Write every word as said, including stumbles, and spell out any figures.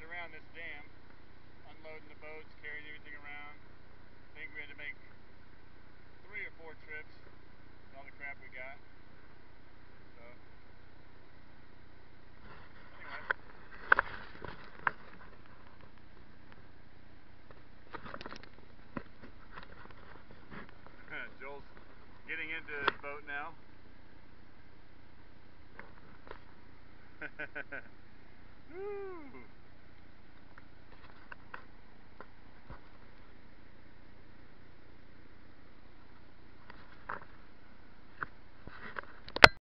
around this dam, unloading the boats, carrying everything around. I think we had to make three or four trips with all the crap we got. So, anyway. Joel's getting into his boat now. Woo!